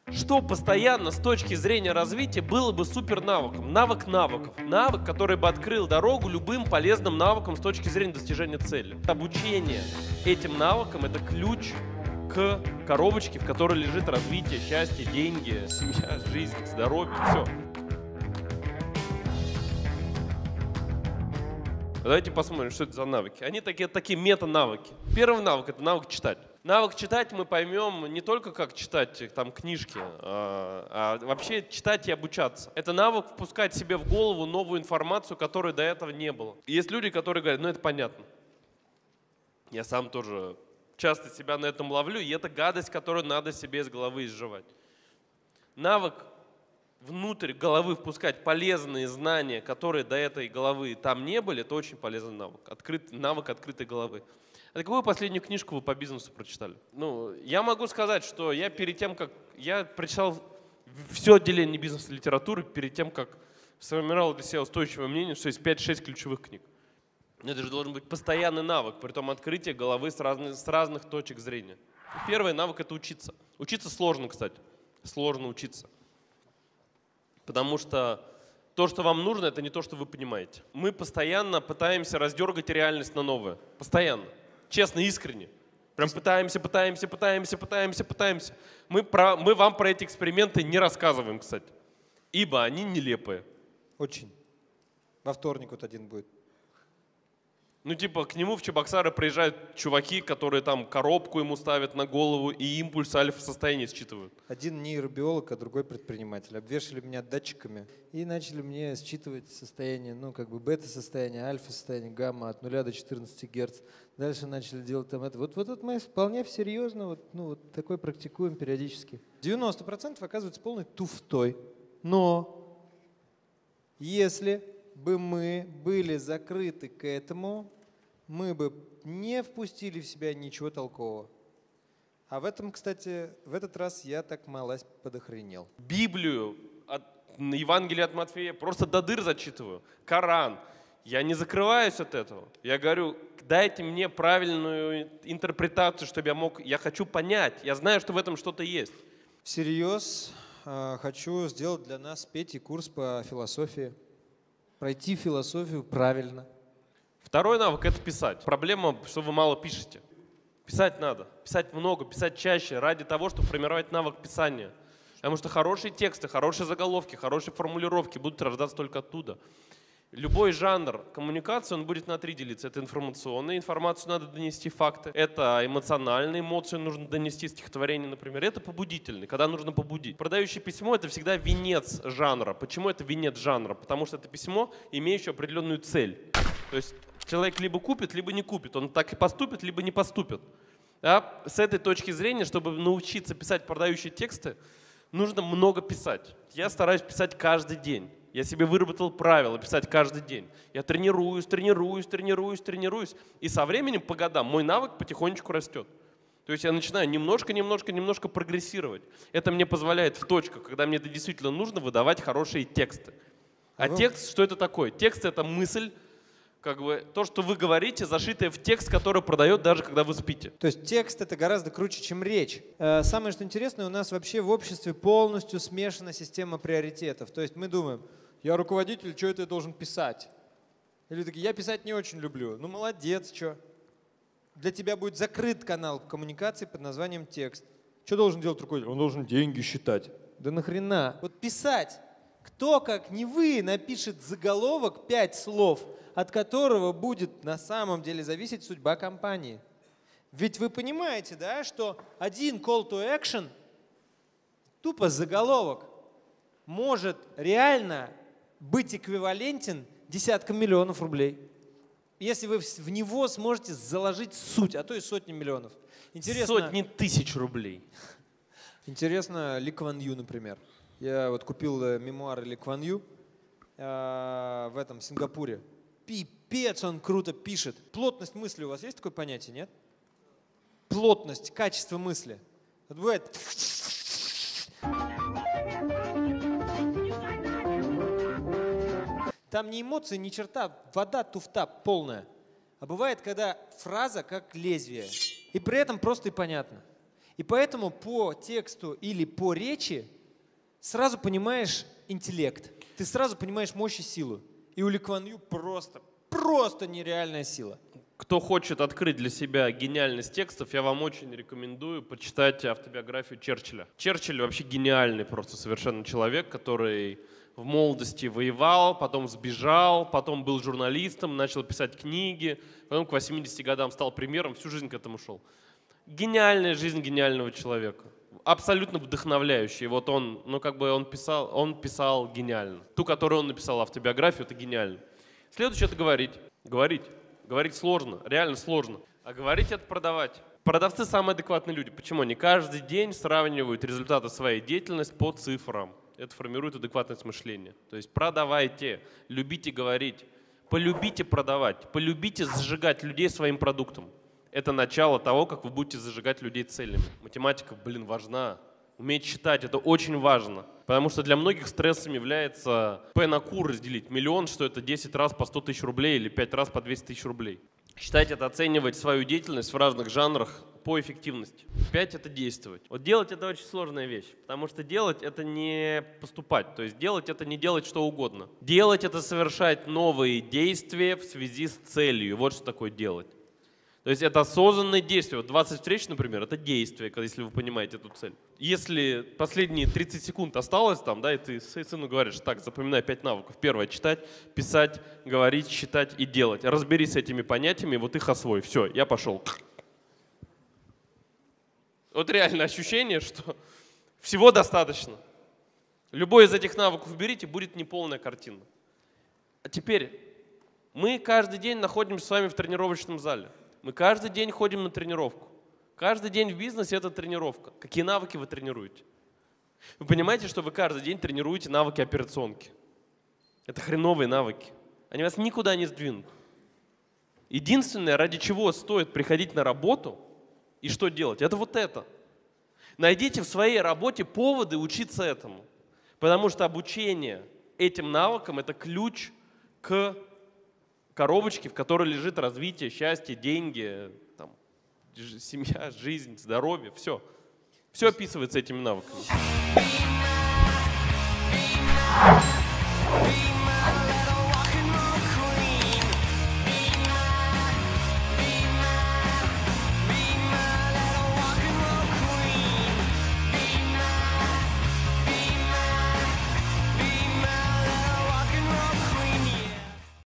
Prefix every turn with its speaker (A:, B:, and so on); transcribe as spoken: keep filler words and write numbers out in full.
A: Что постоянно с точки зрения развития было бы супер навыком? Навык навыков. Навык, который бы открыл дорогу любым полезным навыкам с точки зрения достижения цели. Обучение этим навыкам – это ключ к коробочке, в которой лежит развитие, счастье, деньги, семья, жизнь, здоровье, все. Давайте посмотрим, что это за навыки. Они такие, такие мета-навыки. Первый навык – это навык читать. Навык читать мы поймем не только как читать там книжки, а, а вообще читать и обучаться. Это навык впускать себе в голову новую информацию, которой до этого не было. Есть люди, которые говорят, ну это понятно. Я сам тоже часто себя на этом ловлю, и это гадость, которую надо себе из головы изживать. Навык внутрь головы впускать полезные знания, которые до этой головы там не были, это очень полезный навык. Открыт, навык открытой головы. А какую последнюю книжку вы по бизнесу прочитали? Ну, я могу сказать, что я перед тем, как я прочитал все отделение бизнес-литературы, перед тем, как сформировал для себя устойчивое мнение, что есть пять-шесть ключевых книг. Это же должен быть постоянный навык, при том открытие головы с разных, с разных точек зрения. Первый навык – это учиться. Учиться сложно, кстати. Сложно учиться. Потому что то, что вам нужно, это не то, что вы понимаете. Мы постоянно пытаемся раздергать реальность на новое. Постоянно. Честно, искренне. Прям пытаемся, пытаемся, пытаемся, пытаемся, пытаемся. Мы, про, мы вам про эти эксперименты не рассказываем, кстати. Ибо они нелепые.
B: Очень. Во вторник вот один будет.
A: Ну, типа, к нему в Чебоксары приезжают чуваки, которые там коробку ему ставят на голову и импульс альфа-состояния считывают.
B: Один нейробиолог, а другой предприниматель. Обвешали меня датчиками и начали мне считывать состояние, ну, как бы бета-состояние, альфа-состояние, гамма от нуля до четырнадцати герц. Дальше начали делать там это. Вот, вот это мы вполне серьезно, вот, ну, вот такое практикуем периодически. девяносто процентов оказывается полной туфтой. Но если бы мы были закрыты к этому, мы бы не впустили в себя ничего толкового. А в этом, кстати, в этот раз я так малость подохренел.
A: Библию, от, Евангелие от Матфея просто до дыр зачитываю. Коран. Я не закрываюсь от этого. Я говорю, дайте мне правильную интерпретацию, чтобы я мог, я хочу понять. Я знаю, что в этом что-то есть.
B: Всерьез хочу сделать для нас, Пети, курс по философии. Пройти философию правильно.
A: Второй навык – это писать. Проблема, что вы мало пишете. Писать надо. Писать много, писать чаще ради того, чтобы формировать навык писания. Потому что хорошие тексты, хорошие заголовки, хорошие формулировки будут рождаться только оттуда. Любой жанр коммуникации, он будет на три делиться. Это информационная, информацию надо донести, факты. Это эмоциональные, эмоции нужно донести, стихотворение, например. Это побудительный, когда нужно побудить. Продающее письмо – это всегда венец жанра. Почему это венец жанра? Потому что это письмо, имеющее определенную цель. То есть человек либо купит, либо не купит. Он так и поступит, либо не поступит. Да? С этой точки зрения, чтобы научиться писать продающие тексты, нужно много писать. Я стараюсь писать каждый день. Я себе выработал правило писать каждый день. Я тренируюсь, тренируюсь, тренируюсь, тренируюсь. И со временем, по годам, мой навык потихонечку растет. То есть я начинаю немножко, немножко, немножко прогрессировать. Это мне позволяет в точках, когда мне это действительно нужно, выдавать хорошие тексты. А
B: Ну,
A: текст, что это такое? Текст – это мысль, как бы то, что вы говорите, зашитое в текст, который продает даже когда вы спите.
B: То есть текст — это гораздо круче, чем речь. Самое, что интересное, у нас вообще в обществе полностью смешана система приоритетов. То есть мы думаем, я руководитель, что это я должен писать? Или такие, я писать не очень люблю. Ну молодец, что? Для тебя будет закрыт канал коммуникации под названием текст. Что должен делать руководитель? Он должен деньги считать. Да нахрена? Вот писать. Кто, как не вы, напишет заголовок пять слов, от которого будет на самом деле зависеть судьба компании? Ведь вы понимаете, да, что один call to action, тупо заголовок, может реально быть эквивалентен десяткам миллионов рублей. Если вы в него сможете заложить суть, а то и сотни миллионов. Интересно,
A: Сотни тысяч рублей.
B: Интересно, Ли Кван Ю, например. Я вот купил мемуары Ли Кван Ю э, в этом Сингапуре. Пипец, он круто пишет. Плотность мысли у вас есть такое понятие, нет? Плотность, качество мысли. Вот бывает... Там ни эмоции, ни черта, вода туфта полная. А бывает, когда фраза как лезвие. И при этом просто и понятно. И поэтому по тексту или по речи сразу понимаешь интеллект. Ты сразу понимаешь мощь и силу. И у Ли Куан Ю просто, просто нереальная сила.
A: Кто хочет открыть для себя гениальность текстов, я вам очень рекомендую почитать автобиографию Черчилля. Черчилль вообще гениальный просто совершенно человек, который в молодости воевал, потом сбежал, потом был журналистом, начал писать книги, потом к восьмидесяти годам стал премьером, всю жизнь к этому шел. Гениальная жизнь гениального человека. Абсолютно вдохновляющий. Вот он, ну как бы он писал, он писал гениально. Ту, которую он написал, автобиографию, это гениально. Следующее — это говорить. Говорить. Говорить сложно, реально сложно. А говорить — это продавать. Продавцы — самые адекватные люди. Почему? Они каждый день сравнивают результаты своей деятельности по цифрам. Это формирует адекватность мышления. То есть продавайте, любите говорить, полюбите продавать, полюбите зажигать людей своим продуктом. Это начало того, как вы будете зажигать людей целями. Математика, блин, важна. Уметь считать — это очень важно. Потому что для многих стрессом является P на Q разделить. Миллион, что это десять раз по сто тысяч рублей или пять раз по двести тысяч рублей. Считать — это оценивать свою деятельность в разных жанрах по эффективности. Пять — это действовать. Вот делать — это очень сложная вещь. Потому что делать — это не поступать. То есть делать — это не делать что угодно. Делать — это совершать новые действия в связи с целью. Вот что такое делать. То есть это осознанное действие. Вот двадцать встреч, например, это действие, если вы понимаете эту цель. Если последние тридцать секунд осталось там, да, и ты сыну говоришь: так, запоминай пять навыков. Первое — читать, писать, говорить, считать и делать. Разберись с этими понятиями, вот их освой. Все, я пошел. Вот реально ощущение, что всего достаточно. Любой из этих навыков уберите, будет неполная картина. А теперь мы каждый день находимся с вами в тренировочном зале. Мы каждый день ходим на тренировку. Каждый день в бизнесе — это тренировка. Какие навыки вы тренируете? Вы понимаете, что вы каждый день тренируете навыки операционки? Это хреновые навыки. Они вас никуда не сдвинут. Единственное, ради чего стоит приходить на работу и что делать, это вот это. Найдите в своей работе поводы учиться этому. Потому что обучение этим навыкам — это ключ к коробочке, в которой лежит развитие, счастье, деньги, там, семья, жизнь, здоровье, все. Все описывается этими навыками.